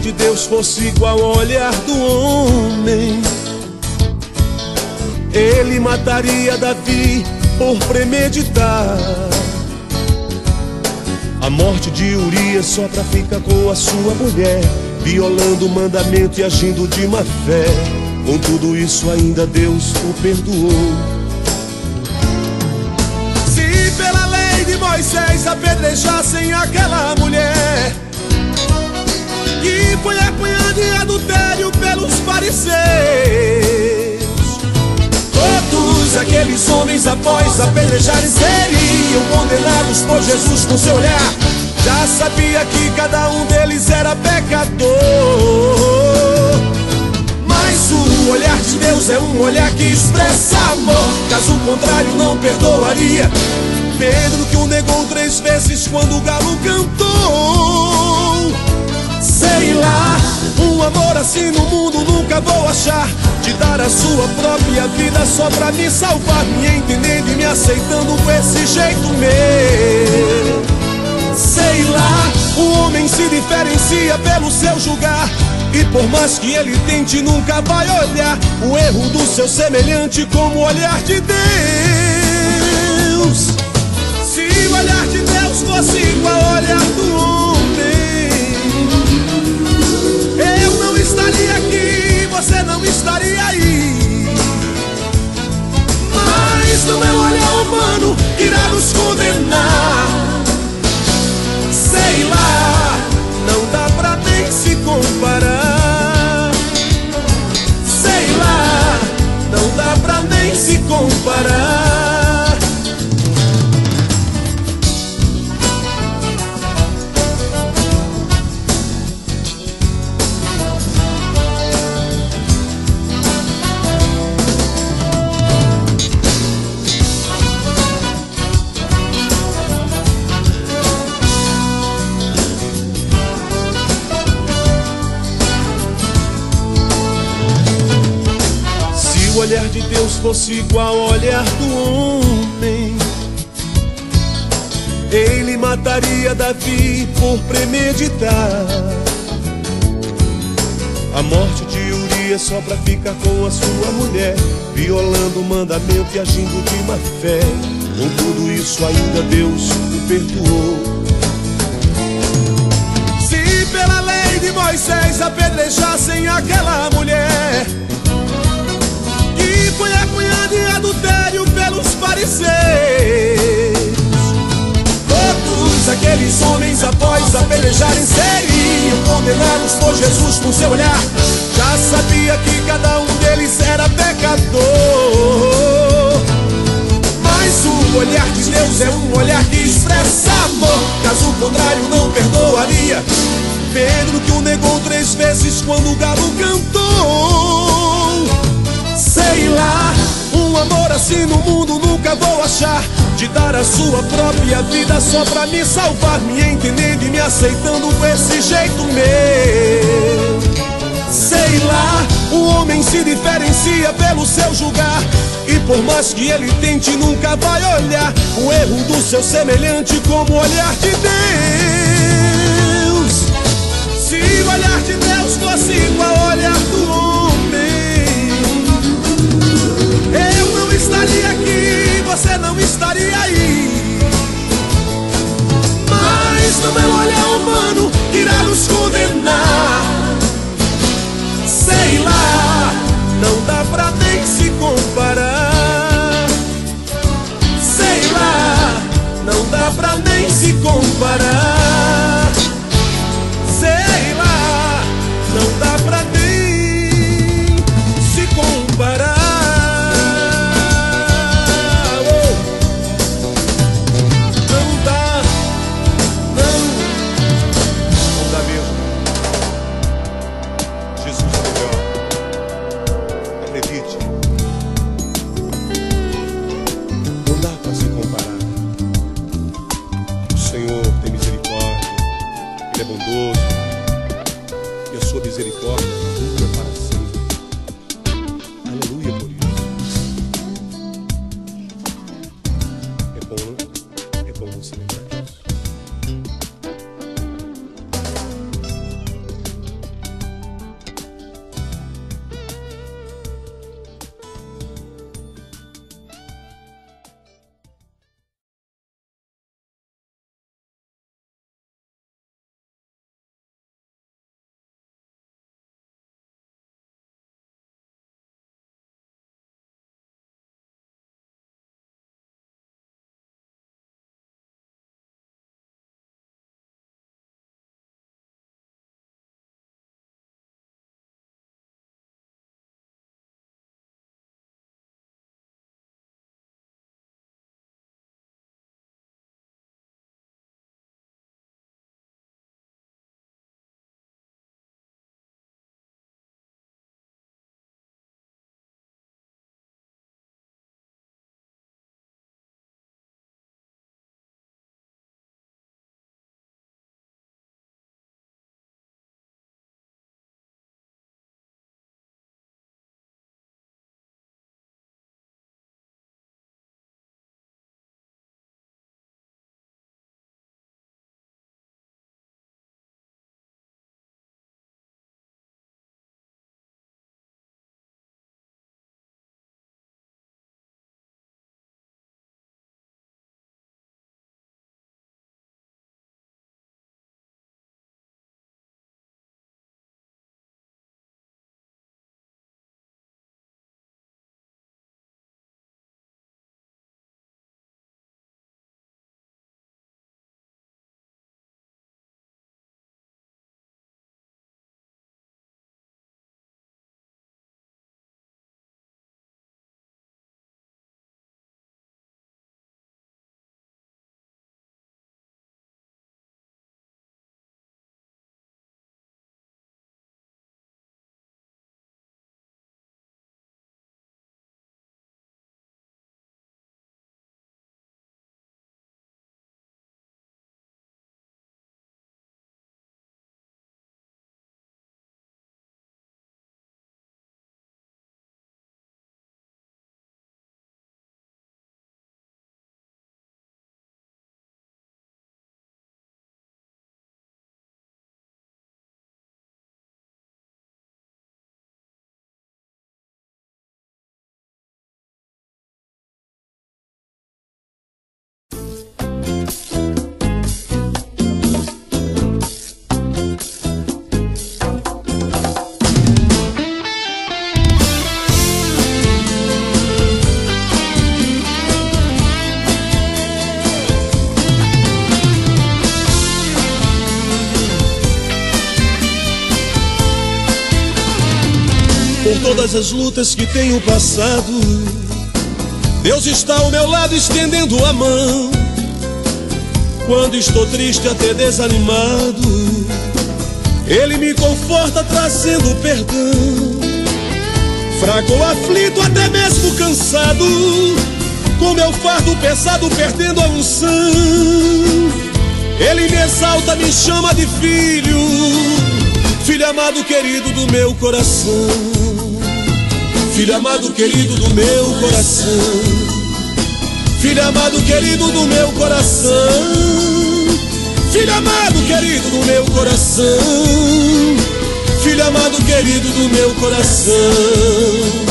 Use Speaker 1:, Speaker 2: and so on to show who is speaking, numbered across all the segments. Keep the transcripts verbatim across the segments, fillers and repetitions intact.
Speaker 1: de Deus fosse igual ao olhar do homem, ele mataria Davi por premeditar a morte de Urias só pra ficar com a sua mulher, violando o mandamento e agindo de má fé. Com tudo isso ainda Deus o perdoou. Se pela lei de Moisés apedrejassem aquela mulher que foi apanhada em adultério pelos fariseus, todos aqueles homens após apedrejarem seriam condenados por Jesus com seu olhar. Já sabia que cada um deles era pecador, mas o olhar de Deus é um olhar que expressa amor. Caso contrário não perdoaria Pedro, que o negou três vezes quando o galo cantou. Sei lá, um amor assim no mundo nunca vou achar, de dar a sua própria vida só pra me salvar, me entendendo e me aceitando com esse jeito meu. Sei lá, o homem se diferencia pelo seu julgar, e por mais que ele tente nunca vai olhar o erro do seu semelhante como o olhar de Deus. Se o olhar de Deus fosse igual ao olhar do homem, eu não estaria aqui, você não estaria aí. Mas não é o olhar humano que irá nos condenar. Sei lá, não dá pra nem se comparar. Sei lá, não dá pra nem se comparar. Se o olhar de Deus fosse igual ao olhar do homem, ele mataria Davi por premeditar a morte de Urias só pra ficar com a sua mulher, violando o mandamento e agindo de má fé. Com tudo isso ainda Deus o perdoou. Se pela lei de Moisés apedrejassem aquela mulher que foi apanhada em adultério pelos fariseus, todos aqueles homens após apedrejarem seriam condenados por Jesus com seu olhar. Já sabia que cada um deles era pecador, mas o olhar de Deus é um olhar que expressa amor. Caso contrário não perdoaria Pedro, que o negou três vezes quando o galo cantou. Sei lá, um amor assim no mundo nunca vou achar, de dar a sua própria vida só pra me salvar, me entendendo e me aceitando com esse jeito meu. Sei lá, o homem se diferencia pelo seu julgar, e por mais que ele tente nunca vai olhar o erro do seu semelhante como o olhar de Deus. Se o olhar de Deus fosse igual ao olhar do homem, eu não estaria aqui, você não estaria aí. Mas não é o olhar humano que irá nos condenar. Sei lá, não dá pra nem se comparar. Sei lá, não dá pra nem se comparar. Sei lá, não dá pra nem se comparar. todas as lutas que tenho passado, Deus está ao meu lado estendendo a mão. Quando estou triste, até desanimado, Ele me conforta trazendo perdão. Fraco ou aflito, até mesmo cansado, com meu fardo pesado perdendo a unção, Ele me exalta, me chama de filho, filho amado querido do meu coração. Filho amado querido do meu coração. Filho amado querido do meu coração. Filho amado querido do meu coração. Filho amado querido do meu coração.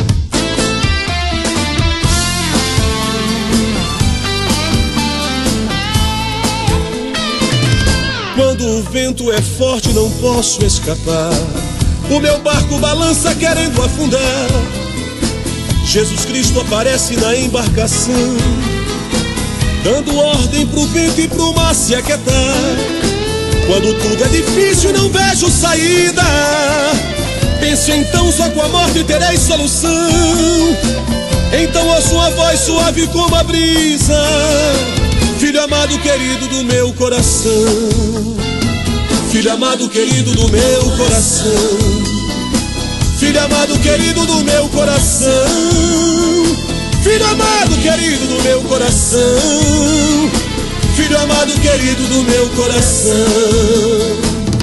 Speaker 1: Quando o vento é forte não posso escapar, o meu barco balança querendo afundar. Jesus Cristo aparece na embarcação, dando ordem pro vento e pro mar se aquietar. Quando tudo é difícil e não vejo saída, penso então só com a morte terei solução. Então ouço uma voz suave como a brisa, filho amado querido do meu coração. Filho amado querido do meu coração. Filho amado querido do meu coração. Filho amado querido do meu coração. Filho amado querido do meu coração.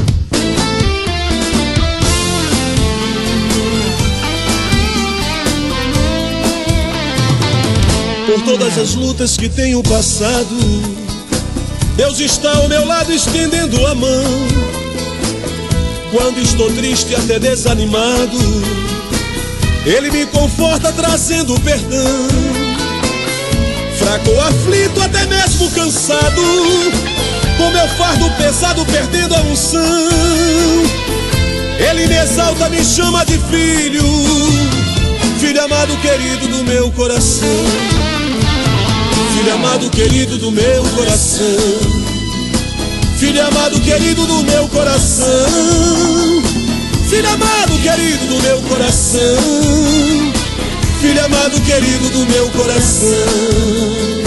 Speaker 1: Por todas as lutas que tenho passado, Deus está ao meu lado estendendo a mão. Quando estou triste, até desanimado, Ele me conforta trazendo perdão. Fraco ou aflito, até mesmo cansado, com meu fardo pesado perdendo a unção, Ele me exalta, me chama de filho, filho amado querido do meu coração. Filho amado querido do meu coração. Filho amado querido do meu coração. Filho amado querido do meu coração. Filho amado querido do meu coração.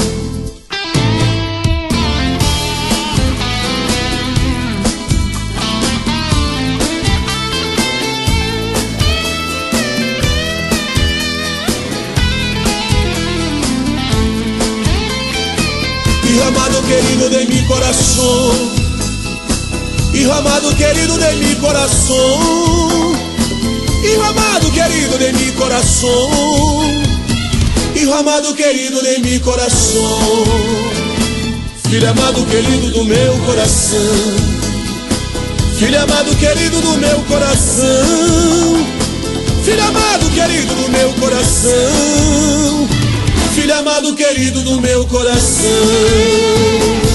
Speaker 1: Hijo amado querido de mi corazón. Hijo amado querido de mi corazón. Hijo amado querido de mi corazón. Hijo amado querido de mi corazón. Filho amado querido do meu coração. Filho amado querido do meu coração. Filho amado querido do meu coração. Filho amado querido do meu coração.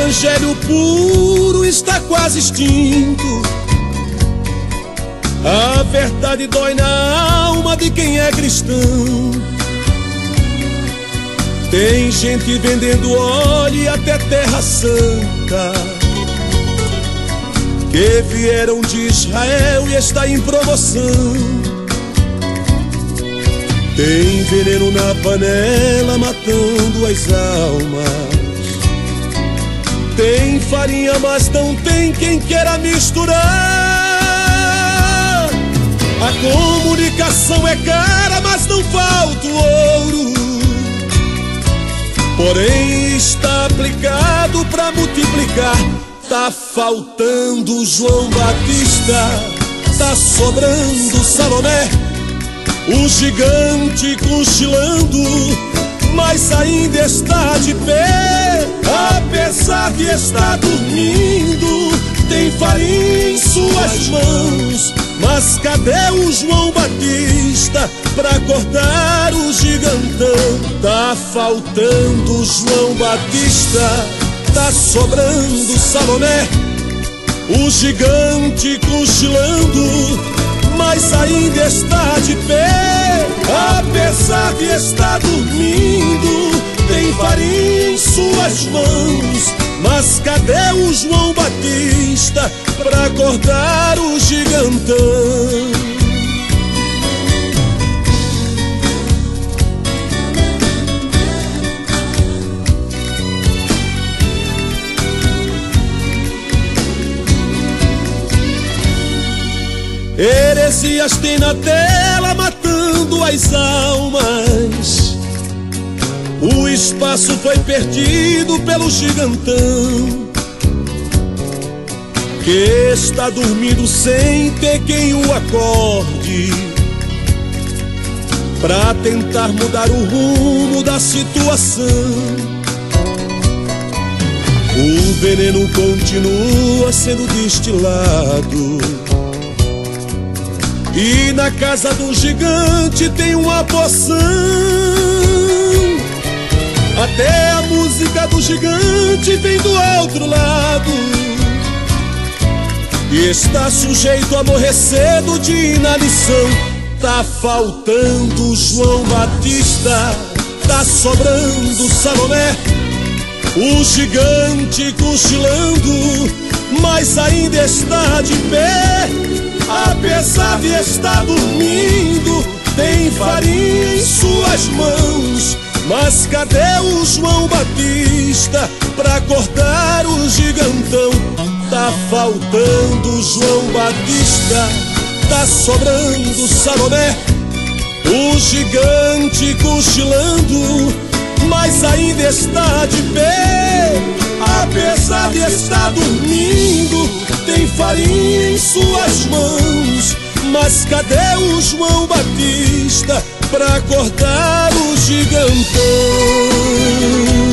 Speaker 1: evangelho puro está quase extinto. A verdade dói na alma de quem é cristão. Tem gente vendendo óleo e até terra santa, que vieram de Israel e está em promoção. Tem veneno na panela matando as almas. Tem farinha, mas não tem quem queira misturar. A comunicação é cara, mas não falta o ouro. Porém está aplicado para multiplicar. Tá faltando João Batista, tá sobrando Salomé, o gigante cochilando, mas ainda está de pé. Apesar de estar dormindo, tem farinha em suas mãos. Mas cadê o João Batista pra cortar o gigantão? Tá faltando João Batista, tá sobrando Salomé, o gigante cochilando, mas ainda está de pé. Apesar de estar dormindo, tem farinha em suas mãos. Mas cadê o João Batista pra cortar o gigantão? Heresias tem na tela matando as almas. O espaço foi perdido pelo gigantão, que está dormindo sem ter quem o acorde, pra tentar mudar o rumo da situação. O veneno continua sendo destilado, e na casa do gigante tem uma poção. Até a música do gigante vem do outro lado, e está sujeito a morrer cedo de inanição. Tá faltando João Batista, tá sobrando Salomé, o gigante cochilando, mas ainda está de pé. Apesar de estar dormindo, tem farinha em suas mãos. Mas cadê o João Batista pra cortar o gigantão? Tá faltando João Batista, tá sobrando Salomé, o gigante cochilando, mas ainda está de pé. Apesar de estar dormindo, tem farinha em suas mãos. Mas cadê o João Batista pra cortar o gigantão?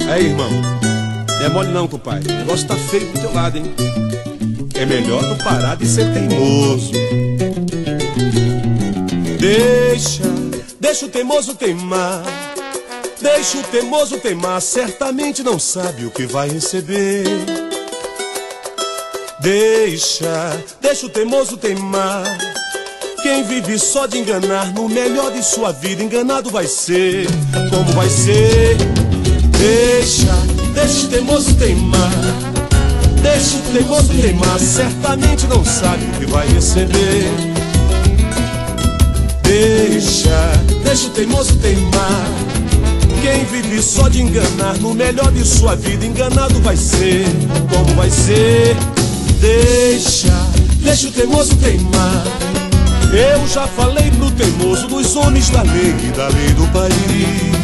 Speaker 1: É, irmão, não é mole não, compadre. O negócio tá feio pro teu lado, hein? É melhor tu parar de ser teimoso. Deixa, deixa o teimoso teimar. Deixa o teimoso teimar. Certamente não sabe o que vai receber. Deixa, deixa o teimoso teimar. Quem vive só de enganar, no melhor de sua vida, enganado vai ser. Como vai ser? Deixa, deixa o teimoso teimar. Deixa o teimoso teimar. Certamente não sabe o que vai receber. Deixa, deixa o teimoso teimar. Quem vive só de enganar, no melhor de sua vida, enganado vai ser. Como vai ser? Deixa, deixa o teimoso teimar. Eu já falei pro teimoso dos homens da lei e da lei do país.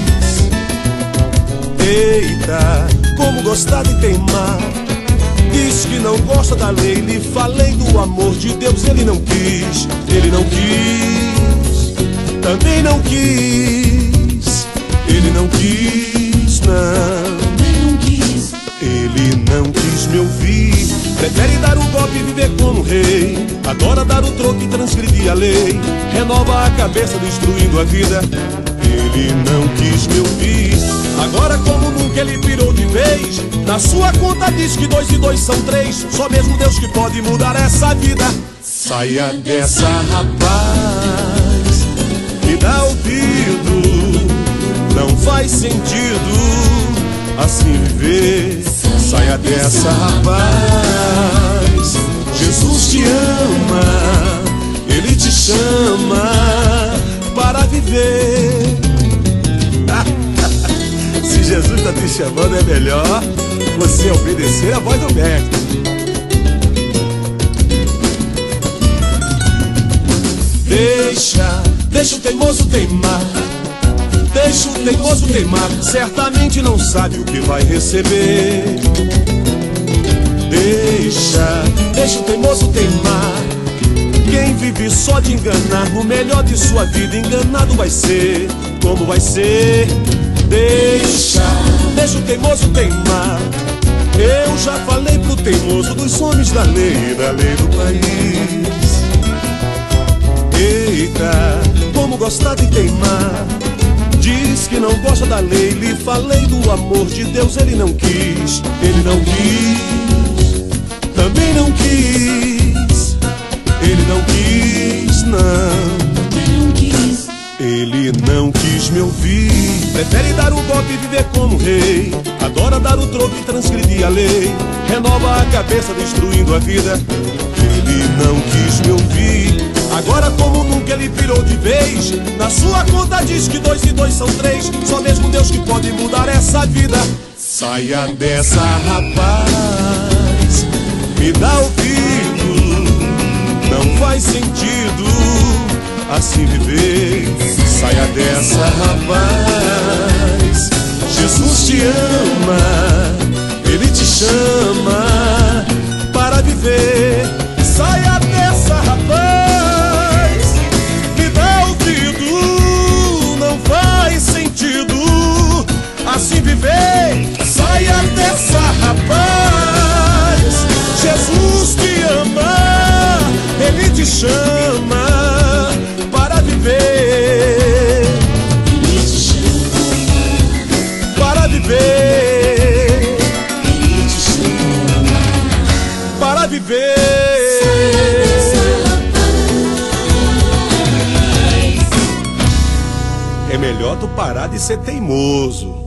Speaker 1: Eita, como gostar de teimar. Diz que não gosta da lei, lhe falei do amor de Deus. Ele não quis, ele não quis, também não quis. Ele não quis, não, ele não quis me ouvir. Prefere dar o golpe e viver como rei. Adora dar o troco e transgredir a lei. Renova a cabeça destruindo a vida. Ele não quis me ouvir. Agora como nunca ele pirou de vez. Na sua conta diz que dois e dois são três. Só mesmo Deus que pode mudar essa vida. Saia dessa, rapaz, me dá ouvido. Não faz sentido assim viver. Saia dessa, rapaz, Jesus te ama, Ele te chama para viver. Se Jesus está te chamando, é melhor você obedecer a voz do mestre. Deixa, deixa o teimoso teimar. Deixa o teimoso teimar. Certamente não sabe o que vai receber. Deixa, deixa o teimoso teimar. Quem vive só de enganar, no melhor de sua vida, enganado vai ser. Como vai ser? Deixa, deixa o teimoso teimar. Eu já falei pro teimoso dos homens da lei e da lei do país. Eita, como gostar de teimar. Diz que não gosta da lei, lhe falei do amor de Deus. Ele não quis, ele não quis, também não quis. Ele não quis, não, ele não quis me ouvir. Prefere dar o golpe e viver como rei. Adora dar o troco e transgredir a lei. Renova a cabeça destruindo a vida. Ele não quis me ouvir. Agora como nunca ele pirou de vez. Na sua conta diz que dois e dois são três. Só mesmo Deus que pode mudar essa vida. Saia dessa, rapaz, me dá ouvido. Não faz sentido assim viver. Saia dessa, rapaz, Jesus te ama, Ele te chama para viver. Saia dessa, rapaz, me dá ouvido. Não faz sentido assim viver. Saia dessa, rapaz, Jesus te ama, Ele te chama para viver. Ele te chama para viver. Ele te chama para viver. É melhor tu parar de ser teimoso.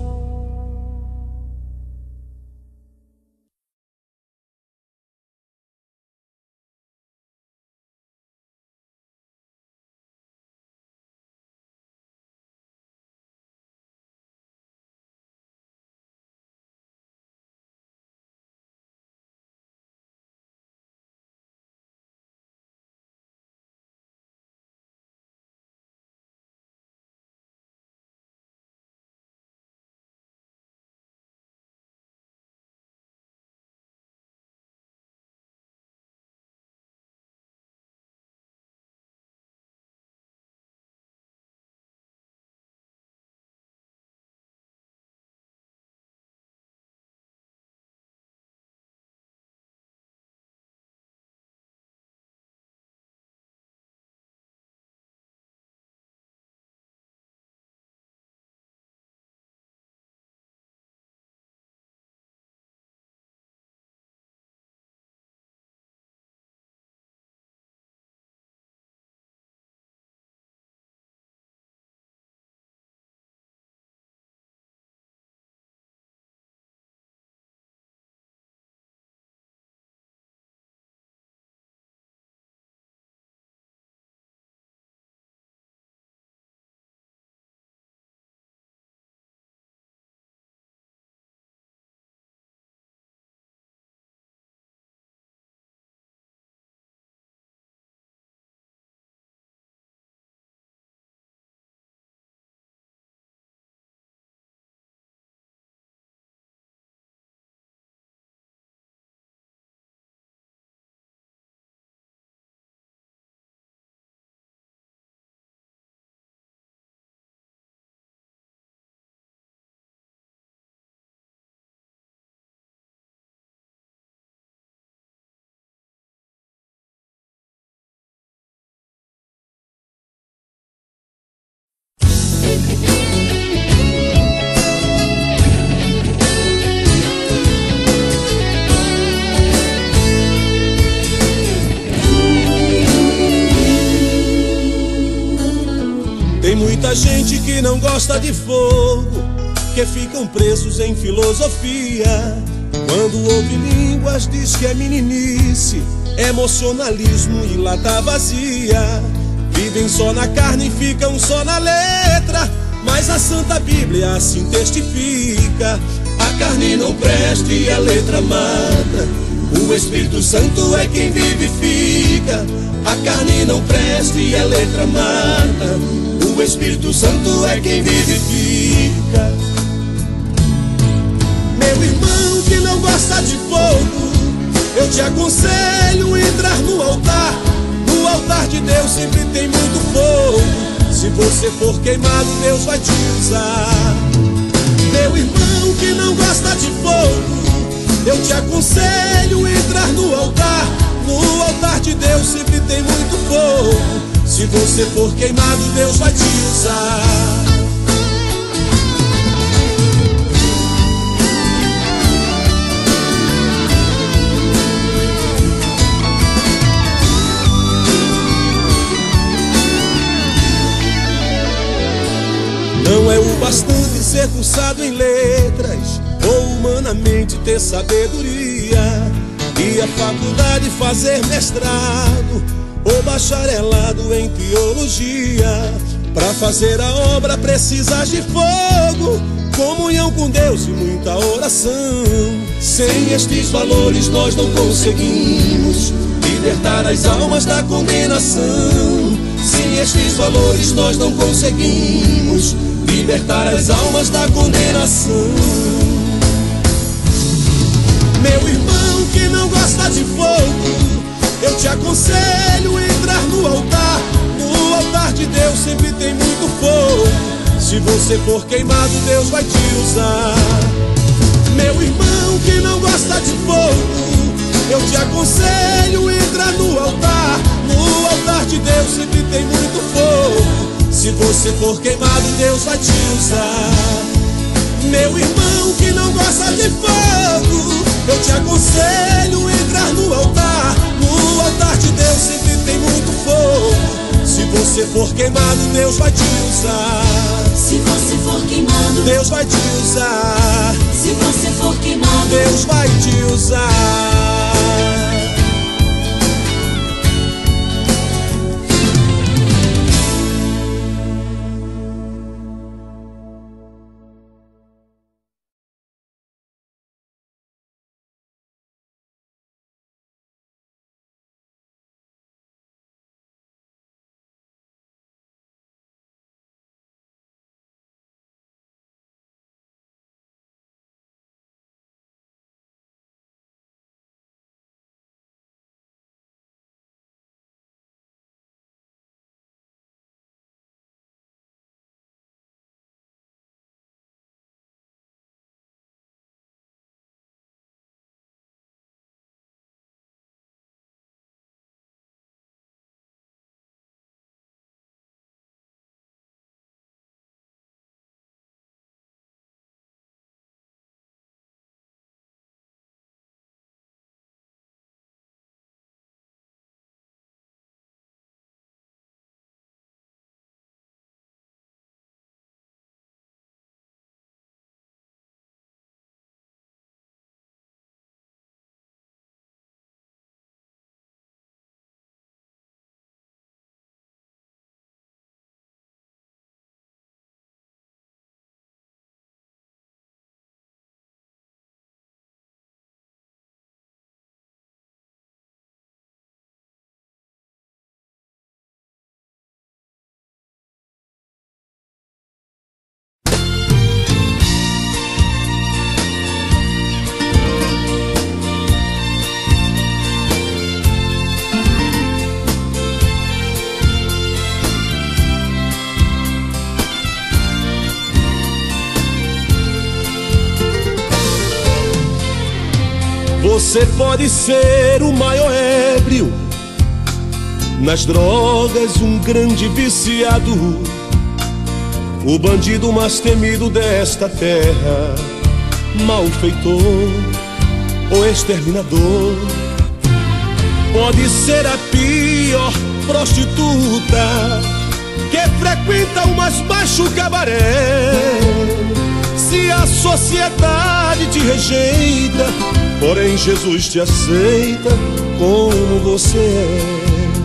Speaker 1: que não gosta de fogo, que ficam presos em filosofia. Quando ouve línguas diz que é meninice, emocionalismo e lata vazia. Vivem só na carne e ficam só na letra, mas a Santa Bíblia assim testifica: a carne não presta e a letra mata, o Espírito Santo é quem vivifica. A carne não presta e a letra mata, o Espírito Santo é quem vivifica. Meu irmão que não gosta de fogo, eu te aconselho a entrar no altar. No altar de Deus sempre tem muito fogo. Se você for queimado, Deus vai te usar. Meu irmão que não gosta de fogo, eu te aconselho a entrar no altar. No altar de Deus sempre tem muito fogo. Se você for queimado, Deus vai te usar. Não é o bastante ser cursado em letras, ou humanamente ter sabedoria, e a faculdade fazer mestrado ou bacharelado em teologia. Para fazer a obra precisas de fogo, comunhão com Deus e muita oração. Sem estes valores nós não conseguimos libertar as almas da condenação. Sem estes valores nós não conseguimos libertar as almas da condenação. Meu irmão que não gosta de fogo, eu te aconselho a entrar no altar. No altar de Deus sempre tem muito fogo. Se você for queimado, Deus vai te usar. Meu irmão que não gosta de fogo, eu te aconselho a entrar no altar. No altar de Deus sempre tem muito fogo. Se você for queimado, Deus vai te usar. Meu irmão que não gosta de fogo, eu te aconselho a entrar no altar. No altar de Deus sempre tem muito fogo. Se você for queimado, Deus vai te usar.
Speaker 2: Se você for queimado,
Speaker 1: Deus vai te usar.
Speaker 2: se você for queimado,
Speaker 1: Deus vai te usar. Você pode ser o maior ébrio, nas drogas um grande viciado, o bandido mais temido desta terra, malfeitor ou exterminador. Pode ser a pior prostituta, que frequenta o mais baixo cabaré. Se a sociedade te rejeita, porém Jesus te aceita como você é.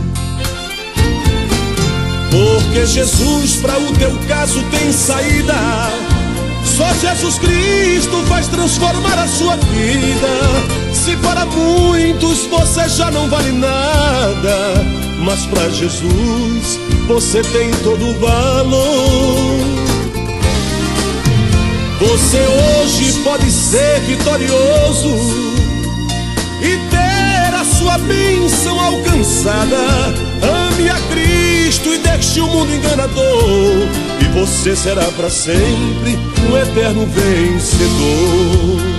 Speaker 1: Porque Jesus para o teu caso tem saída. Só Jesus Cristo faz transformar a sua vida. Se para muitos você já não vale nada, mas para Jesus você tem todo o valor. Você hoje pode ser vitorioso e ter a sua bênção alcançada. Ame a Cristo e deixe o mundo enganador, e você será para sempre um eterno vencedor.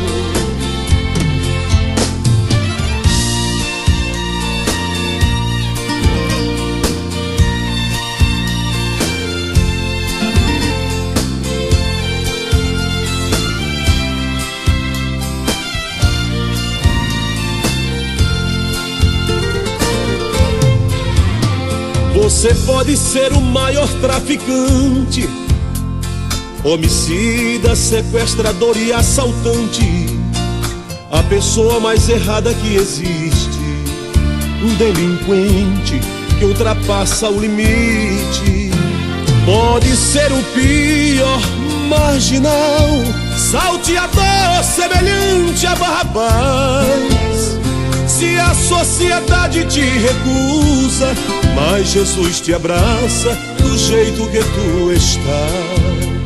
Speaker 1: Você pode ser o maior traficante, homicida, sequestrador e assaltante, a pessoa mais errada que existe, um delinquente que ultrapassa o limite. Pode ser o pior marginal, salteador semelhante a Barrabás. Se a sociedade te recusa, mas Jesus te abraça do jeito que tu estás.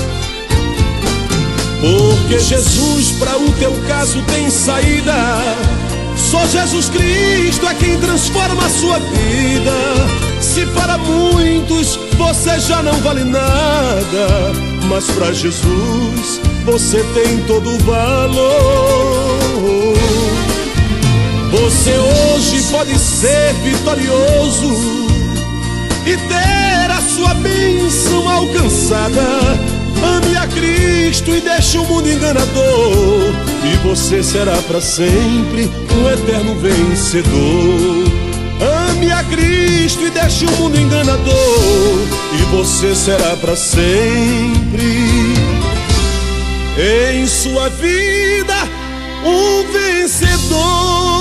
Speaker 1: Porque Jesus para o teu caso tem saída. Só Jesus Cristo é quem transforma a sua vida. Se para muitos você já não vale nada, mas para Jesus você tem todo o valor. Você hoje pode ser vitorioso e ter a sua bênção alcançada. Ame a Cristo e deixe o mundo enganador, e você será para sempre um eterno vencedor. Ame a Cristo e deixe o mundo enganador, e você será para sempre em sua vida um vencedor.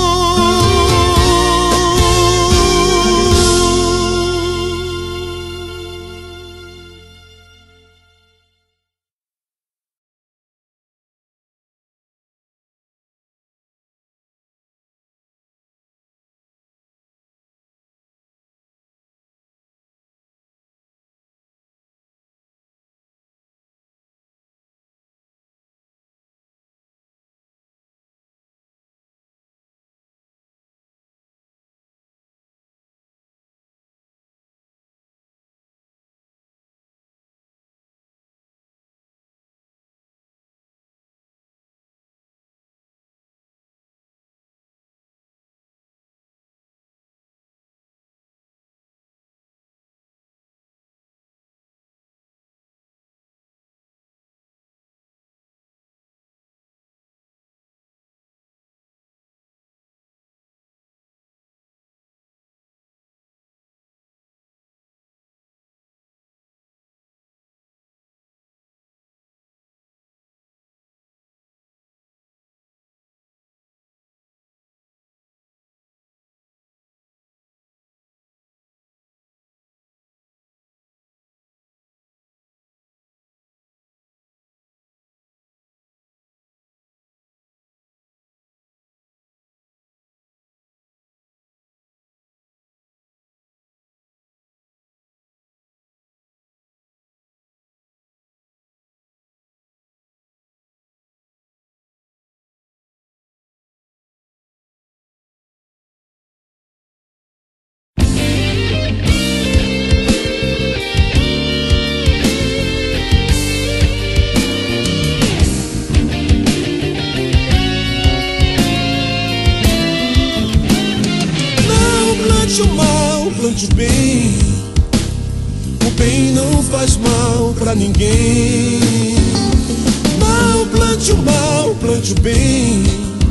Speaker 1: Plante o mal, plante o bem. O bem não faz mal pra ninguém. Não plante o mal, plante o bem.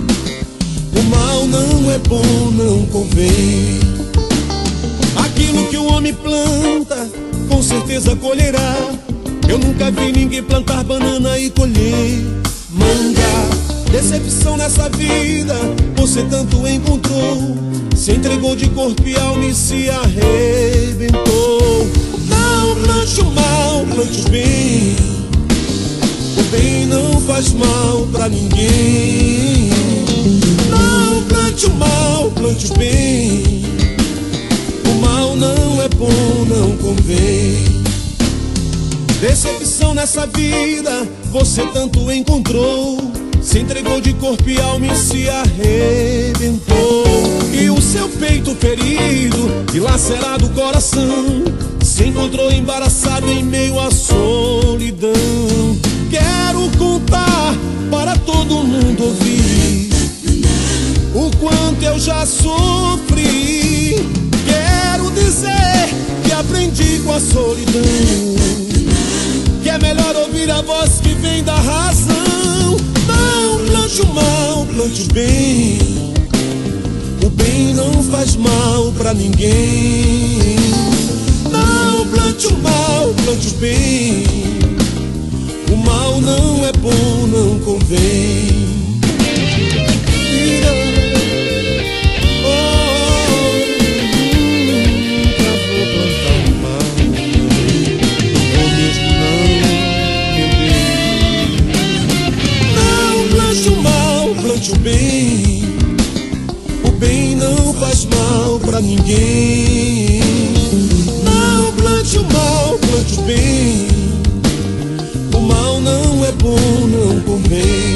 Speaker 1: O mal não é bom, não convém. Aquilo que o homem planta, com certeza colherá. Eu nunca vi ninguém plantar banana e colher manga. Decepção nessa vida, você tanto encontrou, se entregou de corpo e alma e se arrebentou. Não plante o mal, plante o bem. O bem não faz mal pra ninguém. Não plante o mal, plante o bem. O mal não é bom, não convém. Decepção nessa vida, você tanto encontrou, se entregou de corpo e alma e se arrebentou. E o seu peito ferido, dilacerado o coração, se encontrou embaraçado em meio à solidão. Quero contar para todo mundo ouvir o quanto eu já sofri. Quero dizer que aprendi com a solidão, que é melhor ouvir a voz que vem da razão. Não plante o mal, plante o bem. O bem não faz mal pra ninguém. Não plante o mal, plante o bem. O mal não é bom, não convém. Plante o bem. O bem não faz mal pra ninguém. Não plante o mal, plante o bem. O mal não é bom, não convém.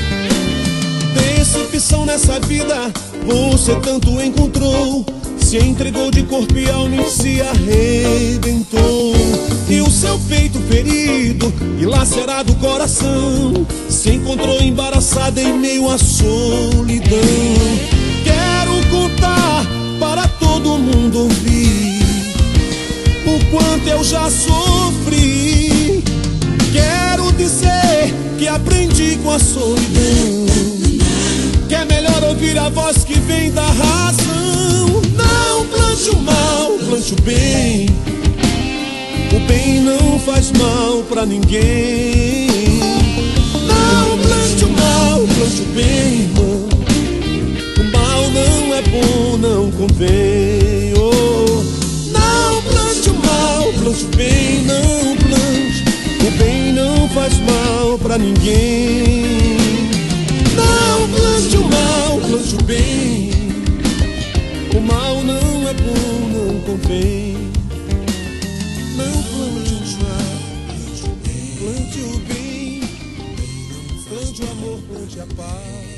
Speaker 1: Decepção nessa vida, você tanto encontrou, se entregou de corpo e alma e se arrebentou. E o seu peito ferido e lacerado o coração, se encontrou embaraçado em meio à solidão. Quero contar para todo mundo ouvir o quanto eu já sofri. Quero dizer que aprendi com a solidão, que é melhor ouvir a voz que vem da razão. Não plante o mal, plante o bem. O bem não faz mal pra ninguém. Não plante o mal, plante o bem, irmão. O mal não é bom, não convém. Oh, não plante o mal, plante o bem, não plante. O bem não faz mal pra ninguém. Não plante o mal, plante o bem. O mal não é bom, não convém. Não plante o mal, plante o bem. Plante o amor, plante a paz.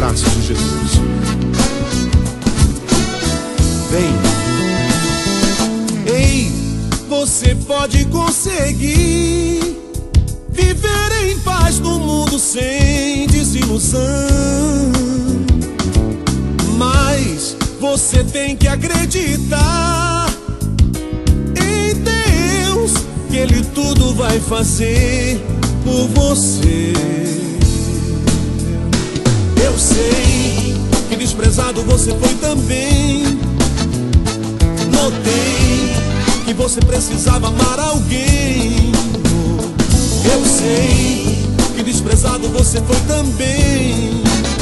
Speaker 1: braços de Jesus. Vem. Ei, você pode conseguir viver em paz no mundo sem desilusão, mas você tem que acreditar em Deus, que Ele tudo vai fazer por você. Eu sei que desprezado você foi também. Notei que você precisava amar alguém. Eu sei que desprezado você foi também.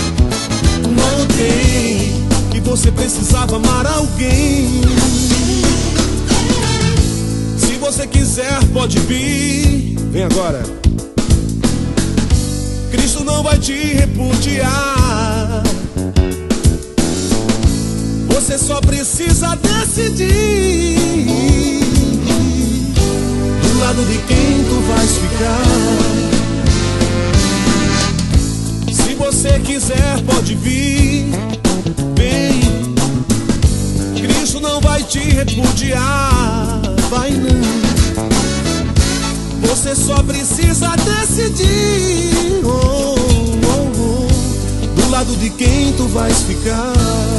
Speaker 1: Notei que você precisava amar alguém. Se você quiser, pode vir. Vem agora. Cristo não vai te repudiar. Você só precisa decidir do lado de quem tu vais ficar. Se você quiser, pode vir. Vem. Cristo não vai te repudiar. Vai não. Você só precisa decidir oh, oh, oh, do lado de quem tu vais ficar.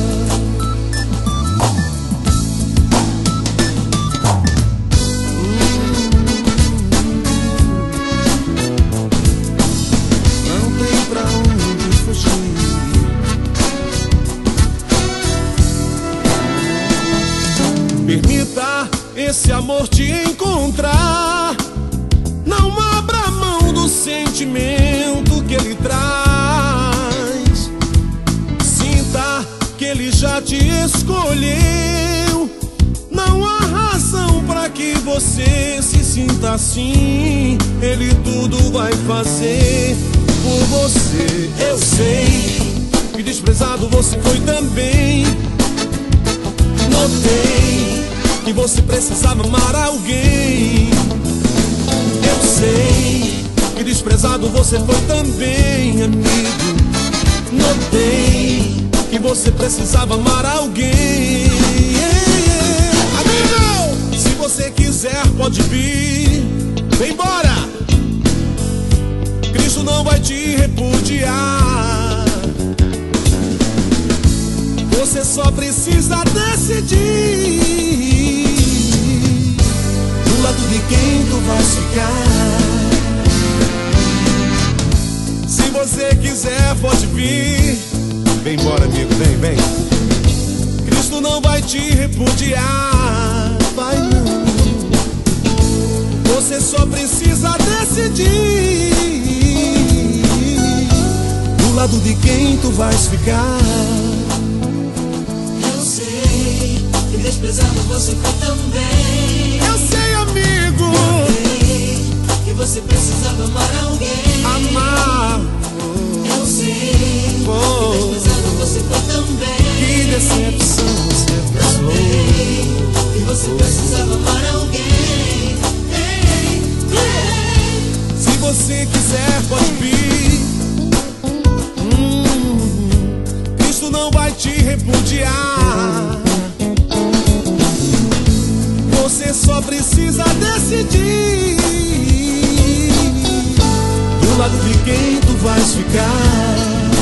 Speaker 1: Permita esse amor te encontrar. Não abra mão do sentimento que ele traz. Sinta que ele já te escolheu. Não há razão para que você se sinta assim. Ele tudo vai fazer por você. Eu sei que desprezado você foi também. Notei que você precisava amar alguém. Eu sei que desprezado você foi também, amigo. Notei que você precisava amar alguém. Amigo, se você quiser, pode vir. Vem embora. Cristo não vai te repudiar. Você só precisa decidir do lado de quem tu vais ficar. Se você quiser, pode vir. Vem embora, amigo, vem, vem. Cristo não vai te repudiar. Vai não. Você só precisa decidir do lado de quem tu vais ficar.
Speaker 2: E desprezado você foi também.
Speaker 1: Eu sei, amigo.
Speaker 2: Notei que você precisava amar alguém.
Speaker 1: Amar.
Speaker 2: Eu sei
Speaker 1: Oh.
Speaker 2: que desprezado você foi também.
Speaker 1: Que decepção você passou.
Speaker 2: Notei que você precisava amar alguém. Ei, ei.
Speaker 1: Se você quiser, pode vir. Hum, Cristo não vai te repudiar. Você só precisa decidir do lado de quem tu vais ficar.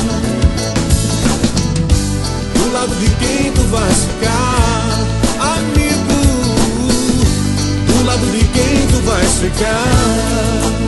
Speaker 1: Do lado de quem tu vais ficar, amigo. Do lado de quem tu vais ficar.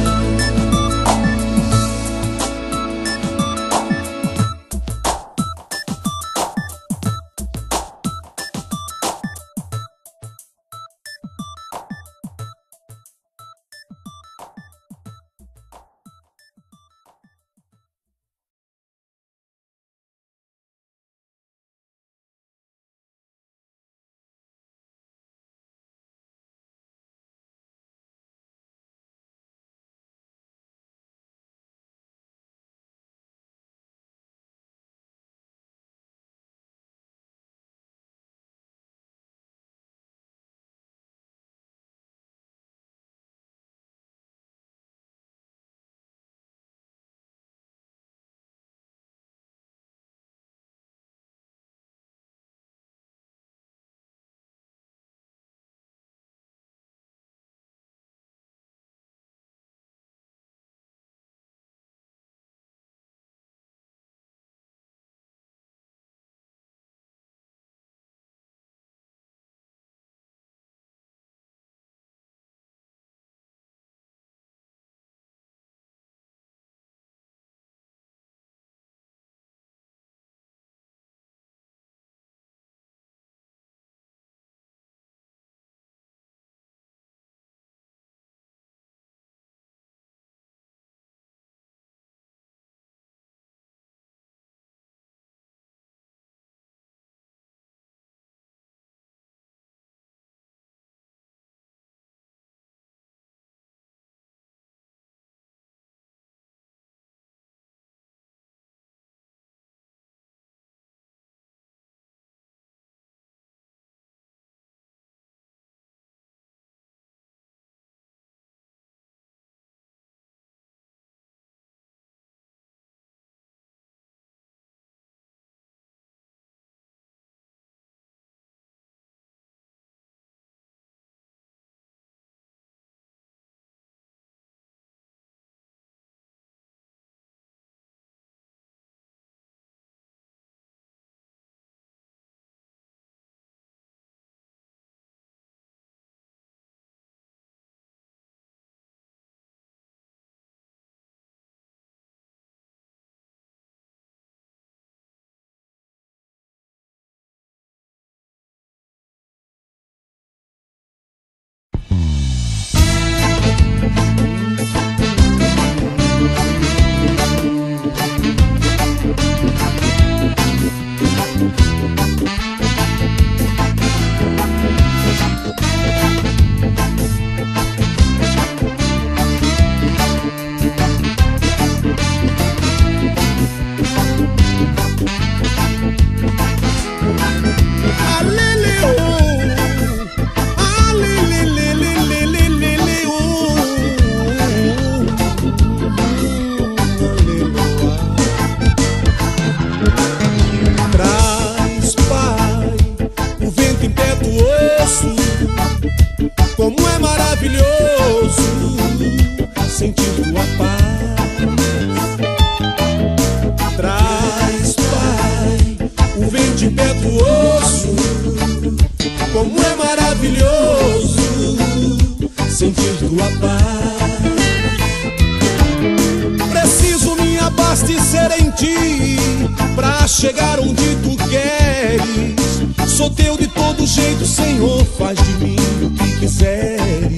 Speaker 1: chegar onde tu queres. Sou teu de todo jeito, Senhor, faz de mim o que quiseres.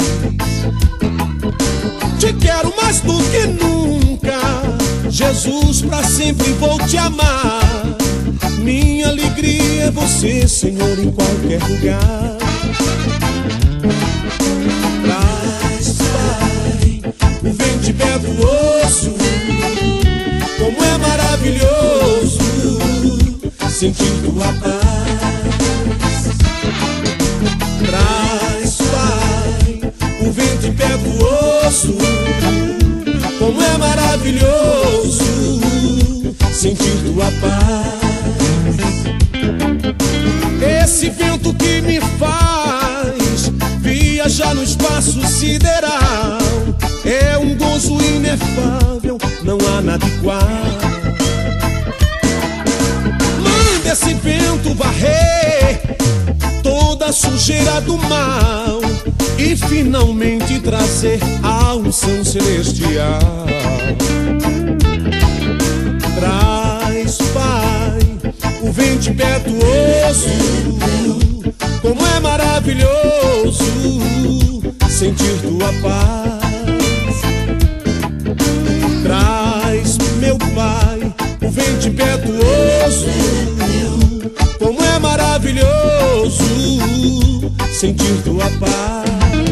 Speaker 1: Te quero mais do que nunca, Jesus, pra sempre vou te amar. Minha alegria é você, Senhor, em qualquer lugar. Traz, Pai, o vento de perto do osso. Como é maravilhoso sentir tua paz. Traz, Pai, o vento de perto do osso. Como é maravilhoso sentir tua paz. Esse vento que me faz viajar no espaço sideral é um gozo inefável, não há nada igual. Manda esse vento varrer toda a sujeira do mal e finalmente trazer a unção celestial. Traz, Pai, o vento perto do osso. Como é maravilhoso sentir tua paz. Traz, meu Pai, o vento perto do osso. Como é maravilhoso sentir tua paz.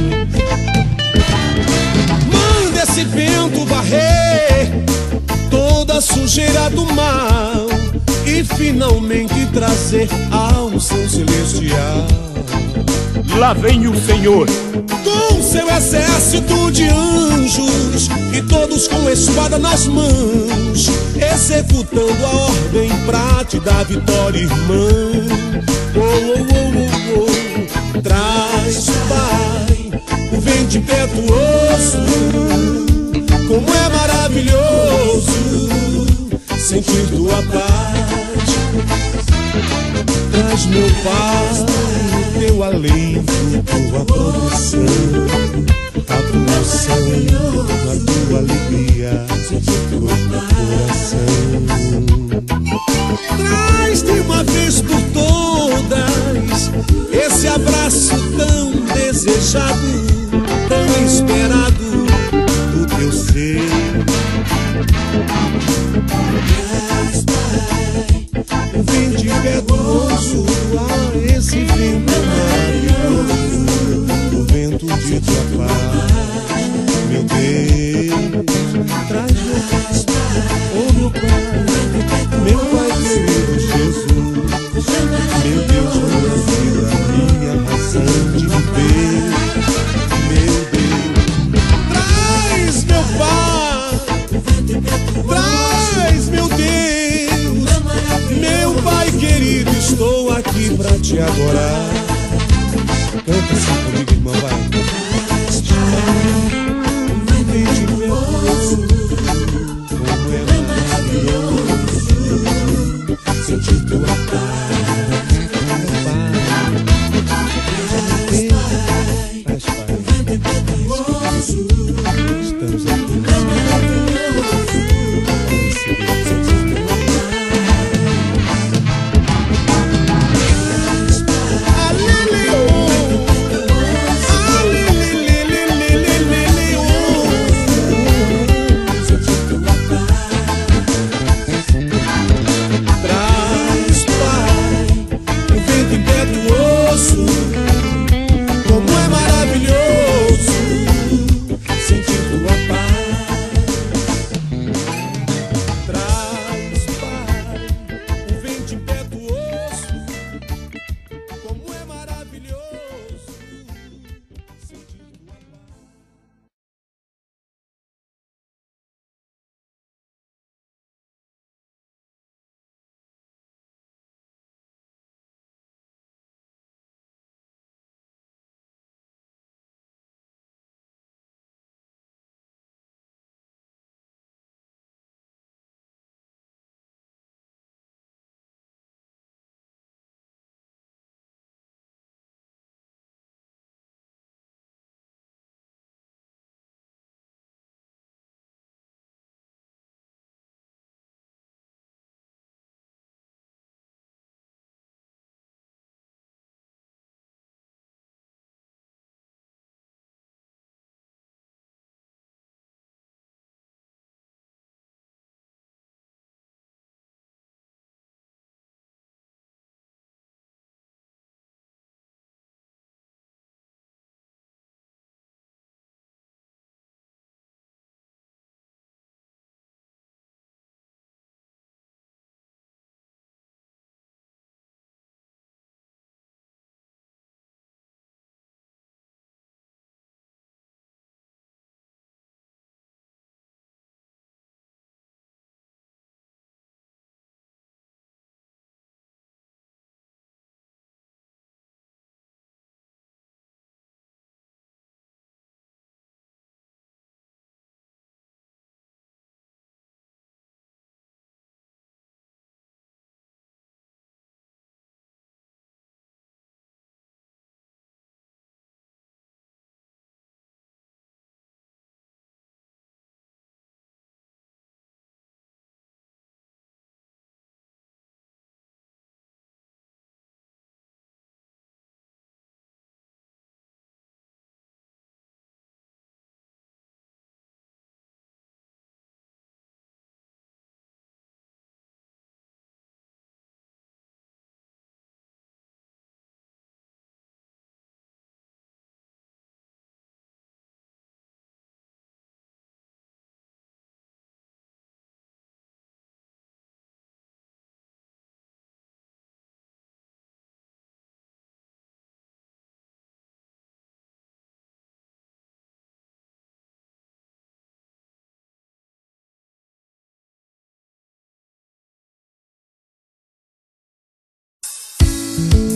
Speaker 1: Manda esse vento varrer toda a sujeira do mal e finalmente trazer a unção celestial.
Speaker 3: Lá vem o Senhor
Speaker 1: com seu exército de anjos e todos com espada nas mãos, executando a ordem pra te dar vitória, irmão. Oh, oh, oh, oh, oh. Traz, Pai, o vento de perto do osso. Como é maravilhoso sentir tua paz. Traz, meu Pai, teu alento, tua proteção, a tua unção, a tua alegria no coração. Traz de uma vez por todas esse abraço tão desejado, tão esperado do teu ser. Traz, Pai, o vento de perdoso, ah, esse vento maravilhoso, o vento de tua paz, meu Deus. Traz, meu Pai, oh meu Pai, meu Pai querido Jesus, meu Deus, minha vida, minha razão de viver, meu Deus. Traz, meu Pai, traz, meu Deus, meu Pai querido, estou aqui pra te adorar. Canta assim comigo, irmã, vai. Como é maravilhoso sentir tua paz. Faz, Pai, estamos aqui.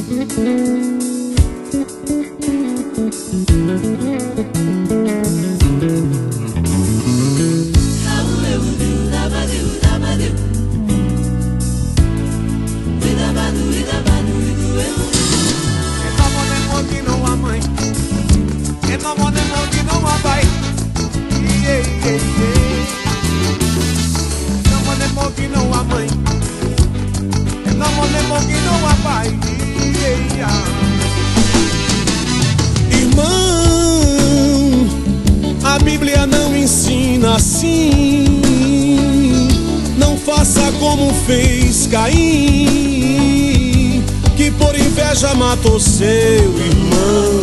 Speaker 1: Irmão, a Bíblia não ensina assim. Não faça como fez Caim, que por inveja matou seu irmão.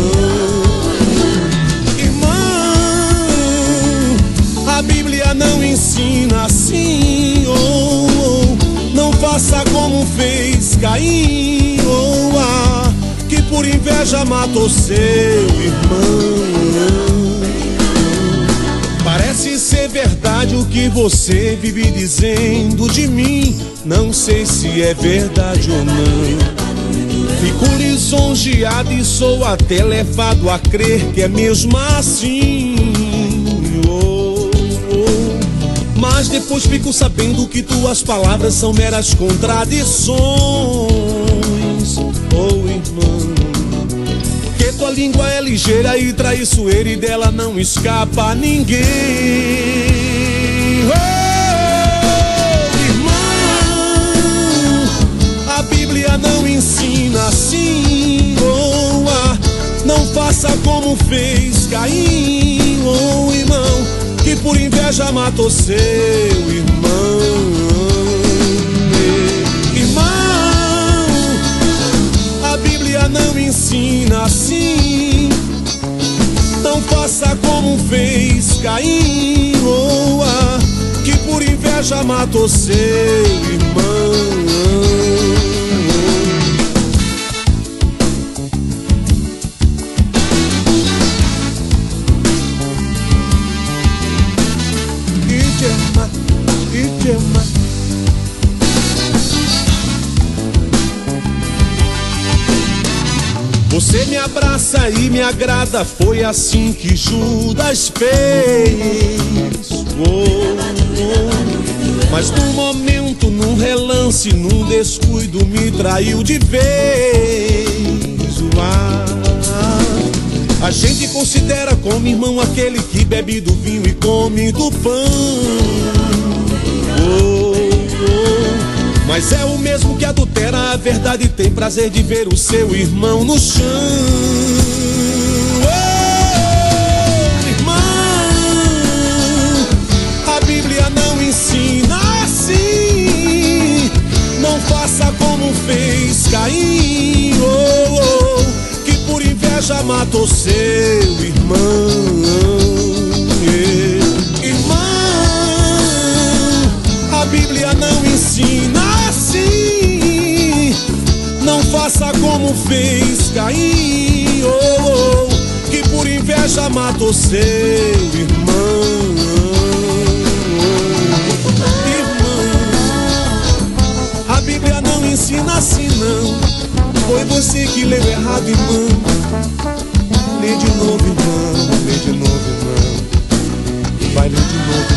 Speaker 1: Irmão, a Bíblia não ensina assim. Oh, oh, não faça como fez Caim, oh, ah, que por inveja matou seu irmão. Parece ser verdade o que você vive dizendo de mim. Não sei se é verdade ou não. Fico lisonjeado e sou até levado a crer que é mesmo assim. Oh, oh. Mas depois fico sabendo que tuas palavras são meras contradições. Oh, irmão, que tua língua é ligeira e traiçoeira e dela não escapa ninguém. Oh, irmão, a Bíblia não ensina assim. Oh, ah, não faça como fez Caim. Oh, irmão, que por inveja matou seu irmão. Não ensina assim. Não faça como fez Caim, oh, ah, que por inveja matou seu irmão. Idioma, idioma. Você me abraça e me agrada, foi assim que Judas fez. Oh, oh. Mas num momento, num relance, num descuido, me traiu de vez. Ah, a gente considera como irmão aquele que bebe do vinho e come do pão. Oh, oh. Mas é o mesmo que adultera a verdade e tem prazer de ver o seu irmão no chão. Oh, irmão, a Bíblia não ensina assim. Não faça como fez Caim, oh, oh, que por inveja matou seu irmão. Yeah. Irmão, a Bíblia não ensina assim. Não faça como fez Caim, oh, oh, que por inveja matou seu irmão. Irmão, a Bíblia não ensina assim não. Foi você que leu errado, irmão. Lê de novo, irmão. Lê de novo, irmão. Vai ler de novo.